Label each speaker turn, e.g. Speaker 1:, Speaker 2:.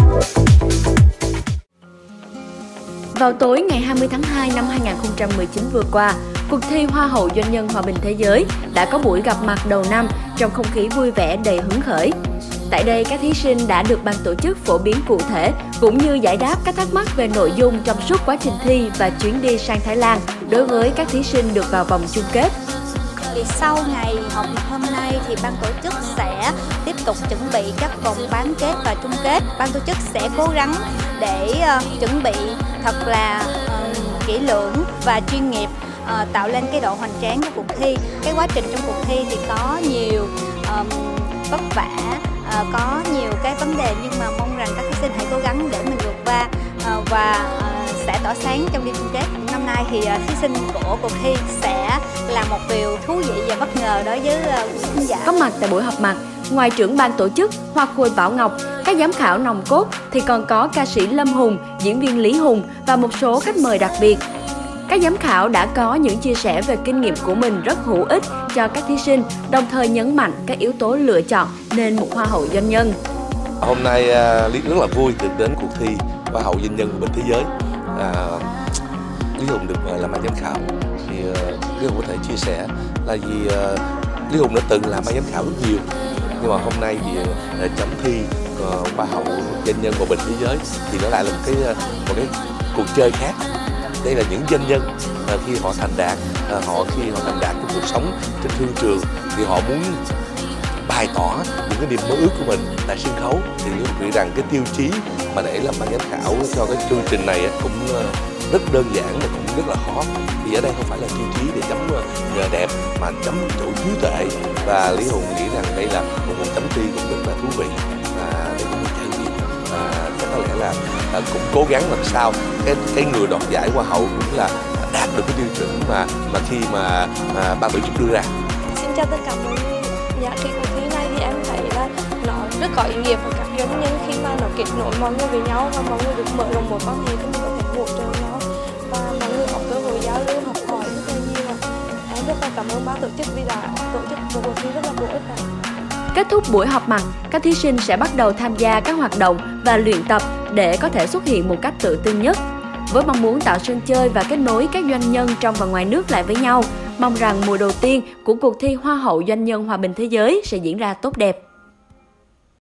Speaker 1: Vào tối ngày 20 tháng 2 năm 2019 vừa qua, cuộc thi Hoa hậu Doanh nhân Hòa bình Thế giới đã có buổi gặp mặt đầu năm trong không khí vui vẻ đầy hứng khởi. Tại đây, các thí sinh đã được ban tổ chức phổ biến cụ thể cũng như giải đáp các thắc mắc về nội dung trong suốt quá trình thi và chuyến đi sang Thái Lan đối với các thí sinh được vào vòng chung kết.
Speaker 2: Sau ngày họp mặt hôm nay thì ban tổ chức sẽ tiếp tục chuẩn bị các vòng bán kết và chung kết. Ban tổ chức sẽ cố gắng để chuẩn bị thật là kỹ lưỡng và chuyên nghiệp, tạo lên cái độ hoành tráng của cuộc thi. Cái quá trình trong cuộc thi thì có nhiều vất vả, có nhiều cái vấn đề, nhưng mà mong rằng các thí sinh hãy cố gắng để mình vượt qua và sẽ tỏa sáng trong đêm chung kết. Năm nay thì thí sinh của cuộc thi sẽ là một điều thú vị và bất ngờ đối với khán giả.
Speaker 1: Có mặt tại buổi họp mặt, ngoài trưởng ban tổ chức Hoa Khôi Bảo Ngọc, các giám khảo nòng cốt thì còn có ca sĩ Lâm Hùng, diễn viên Lý Hùng và một số khách mời đặc biệt. Các giám khảo đã có những chia sẻ về kinh nghiệm của mình rất hữu ích cho các thí sinh, đồng thời nhấn mạnh các yếu tố lựa chọn nên một Hoa hậu doanh nhân.
Speaker 3: Hôm nay Lý rất là vui được đến cuộc thi Hoa hậu doanh nhân Hòa bình Thế giới. Lý Hùng được mời làm ban giám khảo. Thì Lý Hùng có thể chia sẻ là vì Lý Hùng đã từng làm ban giám khảo rất nhiều, nhưng mà hôm nay thì chấm thi Hoa hậu doanh nhân Hòa bình Thế giới thì nó lại là một cái cuộc chơi khác. Đây là những doanh nhân khi họ thành đạt, khi họ thành đạt trong cuộc sống trên thương trường thì họ muốn bày tỏ những cái niềm mơ ước của mình tại sân khấu. Thì tôi nghĩ rằng cái tiêu chí mà để làm ban giám khảo cho cái chương trình này cũng rất đơn giản và cũng rất là khó. Thì ở đây không phải là tiêu chí để chấm nhờ đẹp mà chấm chỗ trí tuệ, và Lý Hùng nghĩ rằng đây là một cuộc chấm thi cũng rất là thú vị để cũng trải nghiệm. Chắc có lẽ là cũng cố gắng làm sao cái người đoạt giải Hoa hậu cũng là đạt được cái tiêu chuẩn mà khi mà ban tổ chức đưa ra.
Speaker 4: Xin chào tất cả mọi người. Dạ, cái cuộc thi này thì em thấy là nó rất có ý nghĩa với các doanh nhân khi mà nó kết nối mọi người với nhau và mọi người được mở rộng mối quan hệ thì mình có thể hỗ trợ nhau và mọi người có cơ hội giao lưu học hỏi rất là nhiều. Em rất là cảm ơn ban tổ chức vì đã tổ chức một cuộc thi rất là bổ ích.
Speaker 1: Kết thúc buổi họp mặt, các thí sinh sẽ bắt đầu tham gia các hoạt động và luyện tập để có thể xuất hiện một cách tự tin nhất. Với mong muốn tạo sân chơi và kết nối các doanh nhân trong và ngoài nước lại với nhau, mong rằng mùa đầu tiên của cuộc thi Hoa hậu Doanh nhân Hòa bình Thế giới sẽ diễn ra tốt đẹp.